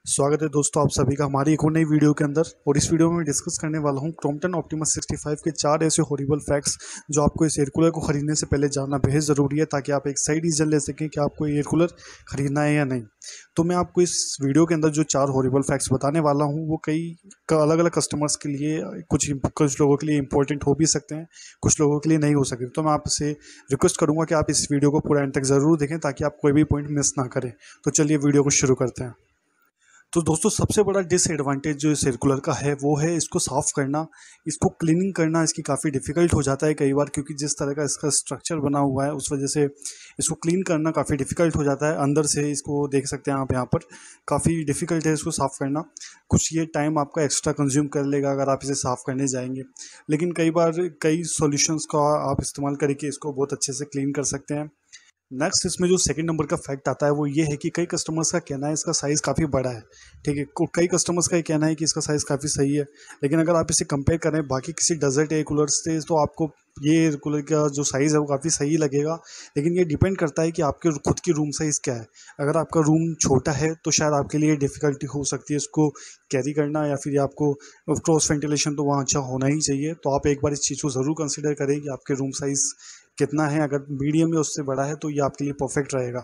स्वागत है दोस्तों आप सभी का हमारी एक और नई वीडियो के अंदर। और इस वीडियो में मैं डिस्कस करने वाला हूं क्रॉम्पटन ऑप्टिमस 65 के 4 ऐसे हॉरिबल फैक्ट्स जो आपको इस एयर कूलर को खरीदने से पहले जानना बेहद ज़रूरी है, ताकि आप एक सही डिसीजन ले सकें कि आपको एयर कूलर खरीदना है या नहीं। तो मैं आपको इस वीडियो के अंदर जो 4 हॉरिबल फैक्ट्स बताने वाला हूँ वो कई अलग अलग कस्टमर्स के लिए कुछ लोगों के लिए इंपॉर्टेंट हो भी सकते हैं, कुछ लोगों के लिए नहीं हो सकते। तो मैं आपसे रिक्वेस्ट करूँगा कि आप इस वीडियो को पूरा एंड तक ज़रूर देखें, ताकि आप कोई भी पॉइंट मिस ना करें। तो चलिए वीडियो को शुरू करते हैं। तो दोस्तों सबसे बड़ा डिसएडवांटेज जो इस एयर कूलर का है वो है इसको साफ़ करना, इसको क्लीनिंग करना इसकी काफ़ी डिफ़िकल्ट हो जाता है कई बार, क्योंकि जिस तरह का इसका स्ट्रक्चर बना हुआ है उस वजह से इसको क्लीन करना काफ़ी डिफ़िकल्ट हो जाता है। अंदर से इसको देख सकते हैं आप यहाँ पर, काफ़ी डिफ़िकल्ट है इसको साफ़ करना। कुछ ये टाइम आपका एक्स्ट्रा कंज्यूम कर लेगा अगर आप इसे साफ़ करने जाएंगे, लेकिन कई बार कई सॉल्यूशंस का आप इस्तेमाल करके इसको बहुत अच्छे से क्लीन कर सकते हैं। नेक्स्ट इसमें जो सेकंड नंबर का फैक्ट आता है वो ये है कि कई कस्टमर्स का कहना है इसका साइज़ काफ़ी बड़ा है। ठीक है, कई कस्टमर्स का ये कहना है कि इसका साइज़ काफ़ी सही है, लेकिन अगर आप इसे कंपेयर करें बाकी किसी डेजर्ट एयर कूलर से तो आपको ये एयर कूलर का जो साइज़ है वो काफ़ी सही लगेगा। लेकिन ये डिपेंड करता है कि आपके खुद की रूम साइज़ क्या है। अगर आपका रूम छोटा है तो शायद आपके लिए डिफ़िकल्टी हो सकती है इसको कैरी करना, या फिर आपको क्रॉस वेंटिलेशन तो वहाँ अच्छा होना ही चाहिए। तो आप एक बार इस चीज़ को ज़रूर कंसिडर करें कि आपके रूम साइज़ कितना है। अगर मीडियम या उससे बड़ा है तो ये आपके लिए परफेक्ट रहेगा।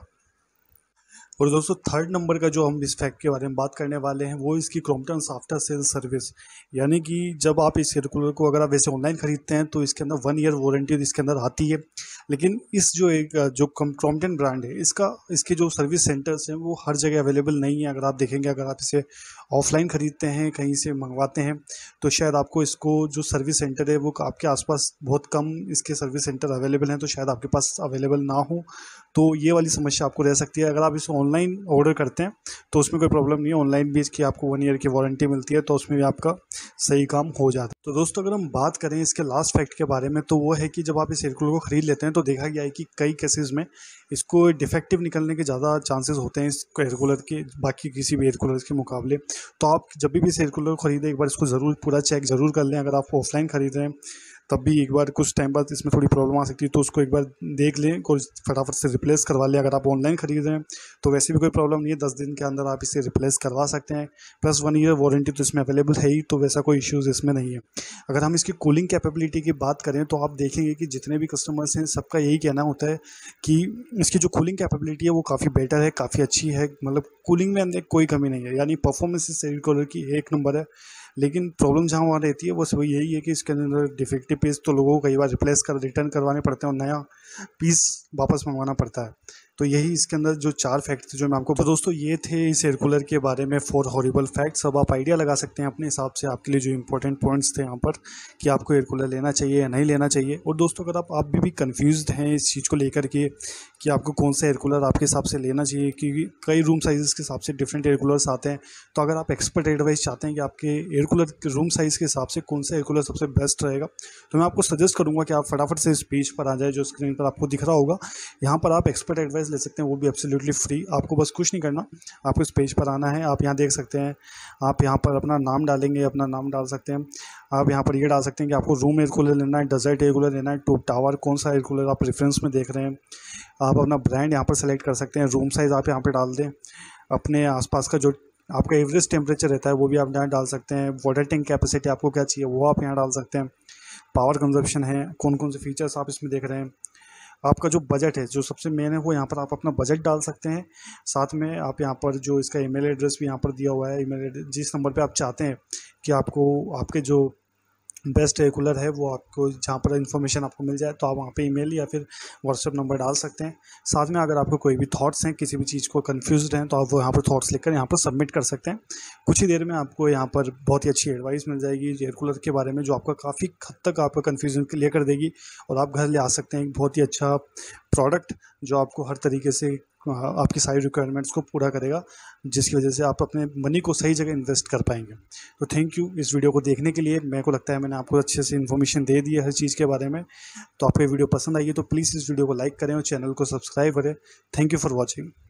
और दोस्तों थर्ड नंबर का जो हम इस फैक्ट के बारे में बात करने वाले हैं वो इसकी क्रॉम्पटन आफ्टर सेल सर्विस। यानी कि जब आप इस एयर कूलर को अगर आप वैसे ऑनलाइन खरीदते हैं तो इसके अंदर 1 ईयर वारंटी इसके अंदर आती है, लेकिन इस जो क्रॉम्पटन ब्रांड है इसके जो सर्विस सेंटर्स हैं वो हर जगह अवेलेबल नहीं है। अगर आप देखेंगे, अगर आप इसे ऑफलाइन ख़रीदते हैं, कहीं से मंगवाते हैं, तो शायद आपको इसको जो सर्विस सेंटर है वो आपके आसपास बहुत कम इसके सर्विस सेंटर अवेलेबल हैं, तो शायद आपके पास अवेलेबल ना हो। तो ये वाली समस्या आपको रह सकती है। अगर आप इसे ऑनलाइन ऑर्डर करते हैं तो उसमें कोई प्रॉब्लम नहीं है, ऑनलाइन भी इसकी आपको 1 ईयर की वारंटी मिलती है, तो उसमें भी आपका सही काम हो जाता है। तो दोस्तों अगर हम बात करें इसके लास्ट फैक्ट के बारे में तो वो है कि जब आप इस एयर कूलर को ख़रीद लेते हैं तो देखा गया है कि कई केसेस में इसको डिफेक्टिव निकलने के ज़्यादा चांसेस होते हैं इस एयर कूलर के बाकी किसी भी एयर कूलर के मुकाबले। तो आप जब भी इस एयर कूलर को खरीदें एक बार इसको ज़रूर पूरा चेक ज़रूर कर लें। अगर आप ऑफलाइन खरीद रहे हैं तब भी एक बार कुछ टाइम बाद इसमें थोड़ी प्रॉब्लम आ सकती है, तो उसको एक बार देख लें और फटाफट से रिप्लेस करवा लें। अगर आप ऑनलाइन खरीद रहे हैं तो वैसे भी कोई प्रॉब्लम नहीं है, 10 दिन के अंदर आप इसे रिप्लेस करवा सकते हैं। प्लस 1 ईयर वारंटी तो इसमें अवेलेबल है ही, तो वैसा कोई इश्यूज़ इसमें नहीं है। अगर हम इसकी कूलिंग कैपेबिलिटी की बात करें तो आप देखेंगे कि जितने भी कस्टमर्स हैं सबका यही कहना होता है कि इसकी जो कूलिंग कैपेबिलिटी है वो काफ़ी बेटर है, काफ़ी अच्छी है। मतलब कूलिंग में अंदर कोई कमी नहीं है, यानी परफॉर्मेंस इस एयर कूलर की 1 नंबर है। लेकिन प्रॉब्लम जहाँ वहाँ रहती है वो सब यही है कि इसके अंदर डिफेक्टिव पीस तो लोगों को कई बार रिटर्न करवाने पड़ते हैं और नया पीस वापस मंगवाना पड़ता है। तो यही इसके अंदर जो 4 फैक्ट थे जो मैं आपको। तो दोस्तों ये थे इस एयर कूलर के बारे में 4 हॉरिबल फैक्ट्स। अब आप आइडिया लगा सकते हैं अपने हिसाब से, आपके लिए जो इंपॉर्टेंट पॉइंट्स थे यहाँ पर कि आपको एयर कूलर लेना चाहिए या नहीं लेना चाहिए। और दोस्तों अगर आप भी कन्फ्यूज़ड हैं इस चीज़ को लेकर के कि आपको कौन सा एयर कूलर आपके हिसाब से लेना चाहिए, क्योंकि कई रूम साइज़ के हिसाब से डिफरेंट एयर कूलर्स आते हैं। तो अगर आप एक्सपर्ट एडवाइस चाहते हैं कि आपके एयर कूलर के रूम साइज़ के हिसाब से कौन सा एयर कूलर सबसे बेस्ट रहेगा, तो मैं आपको सजेस्ट करूँगा कि आप फटाफट से इस पेज पर आ जाए जो स्क्रीन पर आपको दिख रहा होगा। यहाँ पर आप एक्सपर्ट एडवाइस ले सकते हैं, वो भी एब्सोल्युटली फ्री। आपको बस कुछ नहीं करना, आपको इस पेज पर आना है। आप यहाँ देख सकते हैं, आप यहाँ पर अपना नाम डालेंगे, अपना नाम डाल सकते हैं। आप यहाँ पर ये डाल सकते हैं कि आपको रूम एयर कूलर लेना है, डेजर्ट एयर कूलर लेना है, टॉप टावर, कौन सा एयर कूलर आप रेफरेंस में देख रहे हैं। आप अपना ब्रांड यहाँ पर सेलेक्ट कर सकते हैं, रूम साइज़ आप यहाँ पर डाल दें, अपने आसपास का जो आपका एवरेज टेम्परेचर रहता है वो भी आप यहाँ डाल सकते हैं। वाटर टैंक कैपेसिटी आपको क्या चाहिए वो आप यहाँ डाल सकते हैं। पावर कंजप्शन है, कौन कौन से फीचर्स आप इसमें देख रहे हैं। आपका जो बजट है, जो सबसे मेन है, वो यहाँ पर आप अपना बजट डाल सकते हैं। साथ में आप यहाँ पर जो इसका ईमेल एड्रेस भी यहाँ पर दिया हुआ है, ईमेल एड्रेस जिस नंबर पे आप चाहते हैं कि आपको आपके जो बेस्ट एयर कूलर है वो आपको जहाँ पर इन्फॉर्मेशन आपको मिल जाए, तो आप वहाँ पे ईमेल या फिर व्हाट्सएप नंबर डाल सकते हैं। साथ में अगर आपको कोई भी थॉट्स हैं, किसी भी चीज़ को कन्फ्यूज़्ड हैं, तो आप वो यहाँ पर थॉट्स लिखकर यहाँ पर सबमिट कर सकते हैं। कुछ ही देर में आपको यहाँ पर बहुत ही अच्छी एडवाइस मिल जाएगी एयर कूलर के बारे में, जो आपका काफ़ी हद तक आपका कन्फ्यूज़न क्लियर कर देगी और आप घर ले आ सकते हैं एक बहुत ही अच्छा प्रोडक्ट जो आपको हर तरीके से आपकी सारी रिक्वायरमेंट्स को पूरा करेगा, जिसकी वजह से आप अपने मनी को सही जगह इन्वेस्ट कर पाएंगे। तो थैंक यू इस वीडियो को देखने के लिए। मेरे को लगता है मैंने आपको अच्छे से इन्फॉर्मेशन दे दी है हर चीज़ के बारे में। तो आपको ये वीडियो पसंद आई है तो प्लीज़ इस वीडियो को लाइक करें और चैनल को सब्सक्राइब करें। Thank you for watching.